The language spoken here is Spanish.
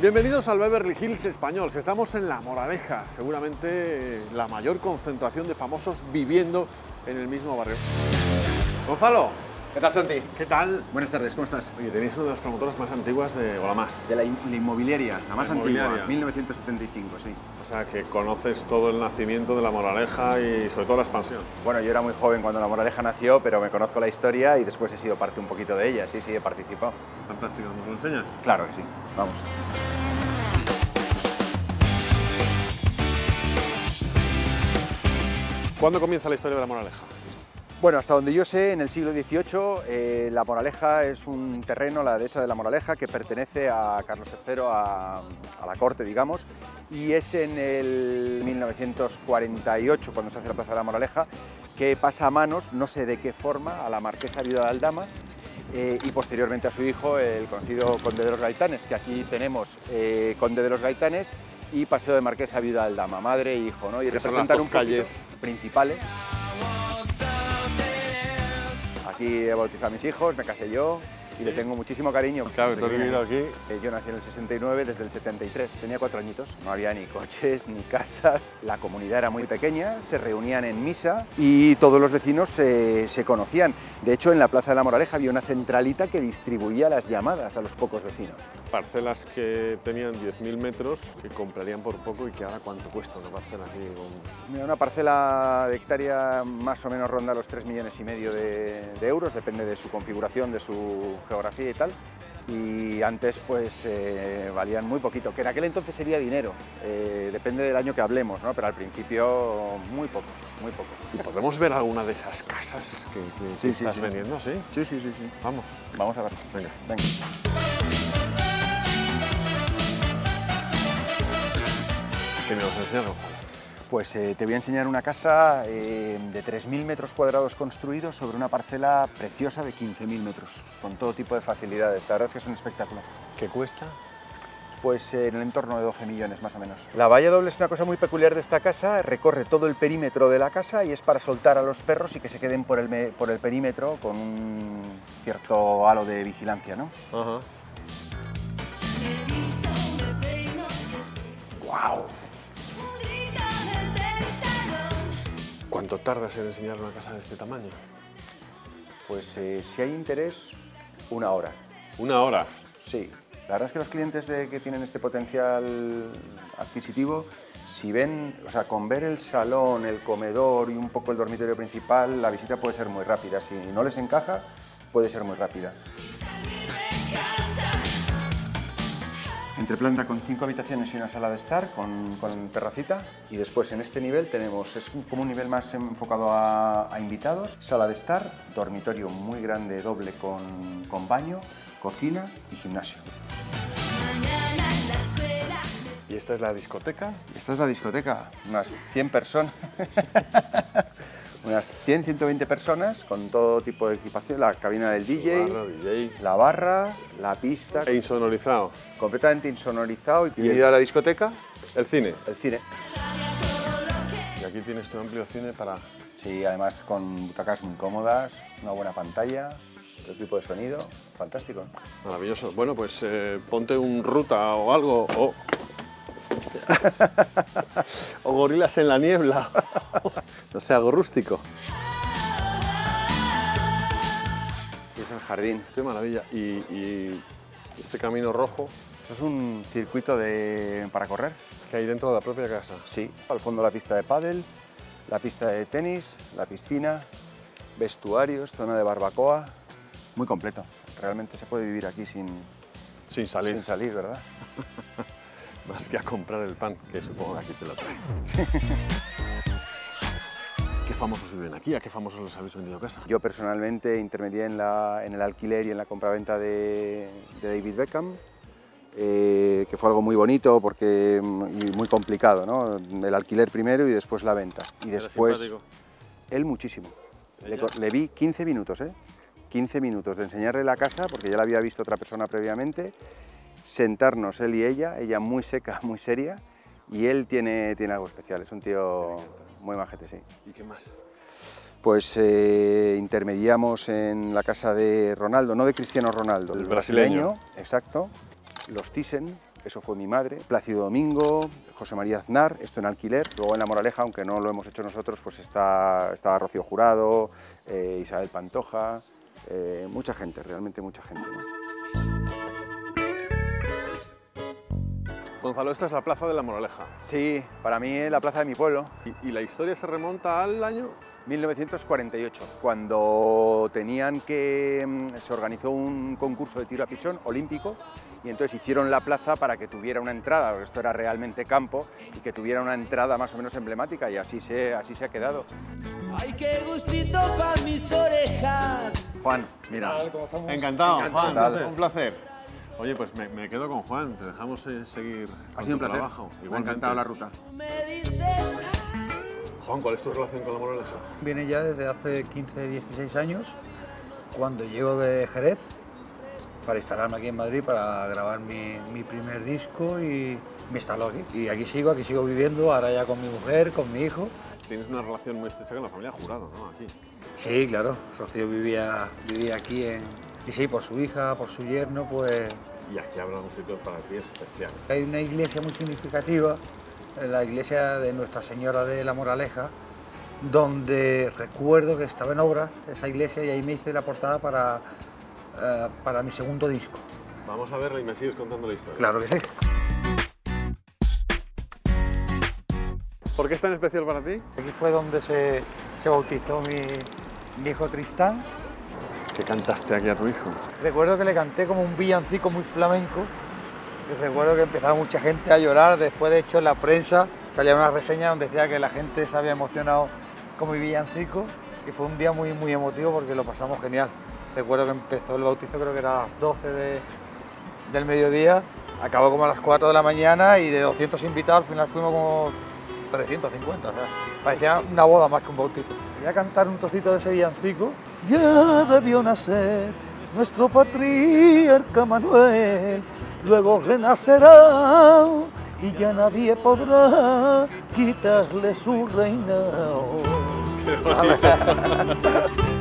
Bienvenidos al Beverly Hills español. Estamos en La Moraleja, seguramente la mayor concentración de famosos viviendo en el mismo barrio. Gonzalo, ¿Qué tal, Santi? ¿qué tal? Buenas tardes, ¿cómo estás? Oye, tenéis una de las promotoras más antiguas o la más. De la inmobiliaria, la más antigua, inmobiliaria. 1975, sí. O sea, que conoces todo el nacimiento de La Moraleja y sobre todo la expansión. Bueno, yo era muy joven cuando La Moraleja nació, pero me conozco la historia y después he sido parte un poquito de ella, sí, he participado. Fantástico, ¿nos lo enseñas? Claro que sí, vamos. ¿Cuándo comienza la historia de La Moraleja? Bueno, hasta donde yo sé, en el siglo XVIII, La Moraleja es un terreno, la dehesa de La Moraleja, que pertenece a Carlos III, a la corte, digamos, y es en el 1948, cuando se hace la Plaza de La Moraleja, que pasa a manos, no sé de qué forma, a la marquesa viuda de Aldama, y posteriormente a su hijo, el conocido Conde de los Gaitanes, que aquí tenemos Conde de los Gaitanes y Paseo de Marquesa viuda de Aldama, madre e hijo, ¿no? Y representan un poquito calles principales. Aquí he bautizado a mis hijos, me casé yo y le tengo muchísimo cariño. Claro, tú has vivido aquí. Yo nací en el 69, desde el 73, tenía 4 añitos. No había ni coches, ni casas, la comunidad era muy pequeña, se reunían en misa y todos los vecinos se conocían. De hecho, en la Plaza de La Moraleja había una centralita que distribuía las llamadas a los pocos vecinos. Parcelas que tenían 10.000 metros, que comprarían por poco y que ahora ¿cuánto cuesta una parcela aquí? Pues mira, una parcela de hectárea más o menos ronda los 3,5 millones de euros, depende de su configuración, de su geografía y tal. Y antes pues valían muy poquito, que en aquel entonces sería dinero, depende del año que hablemos, ¿no? Pero al principio muy poco, muy poco. ¿Y podemos ver alguna de esas casas que estás vendiendo? ¿Sí? Sí. Vamos. Vamos a ver. Venga. ¿Qué me vas a enseñar, Gonzalo? Pues te voy a enseñar una casa de 3.000 metros cuadrados construidos sobre una parcela preciosa de 15.000 metros, con todo tipo de facilidades. La verdad es que es un espectáculo. ¿Qué cuesta? Pues en el entorno de 12 millones más o menos. La valla doble es una cosa muy peculiar de esta casa, recorre todo el perímetro de la casa y es para soltar a los perros y que se queden por el perímetro con un cierto halo de vigilancia, ¿no? Ajá. ¡Guau! ¿Cuánto tardas en enseñar una casa de este tamaño? Pues si hay interés, 1 hora. 1 hora. Sí. La verdad es que los clientes que tienen este potencial adquisitivo, si ven, o sea, con ver el salón, el comedor y un poco el dormitorio principal, la visita puede ser muy rápida. Si no les encaja, puede ser muy rápida. Entreplanta con 5 habitaciones y una sala de estar, con terracita. Y después en este nivel tenemos, es como un nivel más enfocado a invitados, sala de estar, dormitorio muy grande, doble con baño, cocina y gimnasio. ¿Y esta es la discoteca? Esta es la discoteca, unas 100 personas, unas 100, 120 personas con todo tipo de equipación, la cabina del DJ, la barra, la pista. E insonorizado. Completamente insonorizado. Y unido a la discoteca, el cine. el cine. Y aquí tienes tu amplio cine para... Sí, además con butacas muy cómodas, una buena pantalla, todo tipo de sonido, fantástico. Maravilloso. Bueno, pues ponte un ruta o algo, o gorilas en la niebla, no sé, algo rústico. Y es el jardín. Qué maravilla. Y este camino rojo Esto es un circuito para correr. que hay dentro de la propia casa. Sí, al fondo la pista de pádel, la pista de tenis, la piscina, vestuarios, zona de barbacoa, muy completo. Realmente se puede vivir aquí sin salir, ¿verdad? Más que a comprar el pan, que supongo que aquí te lo traen. ¿Qué famosos viven aquí? ¿A qué famosos les habéis vendido casa? Yo personalmente intermedié en el alquiler y en la compraventa de David Beckham, que fue algo muy bonito y muy complicado, ¿no? El alquiler primero y después la venta. Y después, él muchísimo. Le vi 15 minutos, 15 minutos de enseñarle la casa, porque ya la había visto otra persona previamente, sentarnos él y ella muy seca, muy seria, y él tiene algo especial, es un tío muy majete, sí. ¿Y qué más? Pues intermediamos en la casa de Ronaldo, no de Cristiano Ronaldo, el brasileño. Exacto, los Thyssen, eso fue mi madre, Plácido Domingo, José María Aznar, esto en alquiler. Luego en La Moraleja, aunque no lo hemos hecho nosotros, pues estaba Rocío Jurado, Isabel Pantoja, mucha gente, realmente mucha gente, ¿no? Gonzalo, esta es la plaza de La Moraleja. Sí, para mí es la plaza de mi pueblo. ¿Y la historia se remonta al año? 1948, cuando se organizó un concurso de tiro a pichón olímpico y entonces hicieron la plaza para que tuviera una entrada, porque esto era realmente campo, y que tuviera una entrada más o menos emblemática y así se ha quedado. ¡Ay, qué gustito para mis orejas! Juan, mira. Encantado, Juan, ¿Qué tal? un placer. Oye, pues me quedo con Juan, te dejamos seguir Ha sido un placer. trabajo. Me ha encantado la ruta. Me dices... Juan, ¿cuál es tu relación con La Moraleja? Viene ya desde hace 15, 16 años, cuando llego de Jerez para instalarme aquí en Madrid para grabar mi primer disco y me instaló aquí. Y aquí sigo viviendo, ahora ya con mi mujer, con mi hijo. Tienes una relación muy estrecha con la familia Jurado, ¿no? Aquí. Sí, claro, Rocío vivía aquí y sí, por su hija, por su yerno, pues... Y aquí habrá un sitio para ti especial. Hay una iglesia muy significativa, la iglesia de Nuestra Señora de La Moraleja, donde recuerdo que estaba en obras esa iglesia y ahí me hice la portada para mi segundo disco. Vamos a verla y me sigues contando la historia. Claro que sí. ¿Por qué es tan especial para ti? Aquí fue donde se bautizó mi hijo Tristán. ¿Qué cantaste aquí a tu hijo? Recuerdo que le canté como un villancico muy flamenco. Y recuerdo que empezaba mucha gente a llorar. Después, de hecho, en la prensa salía una reseña donde decía que la gente se había emocionado con mi villancico. Y fue un día muy, muy emotivo porque lo pasamos genial. Recuerdo que empezó el bautizo, creo que era a las 12 del mediodía. Acabó como a las 4 de la mañana y de 200 invitados al final fuimos como 350. O sea, parecía una boda más que un bautizo. Voy a cantar un trocito de ese villancico. Ya debió nacer nuestro patriarca Manuel, luego renacerá y ya nadie podrá quitarle su reinado.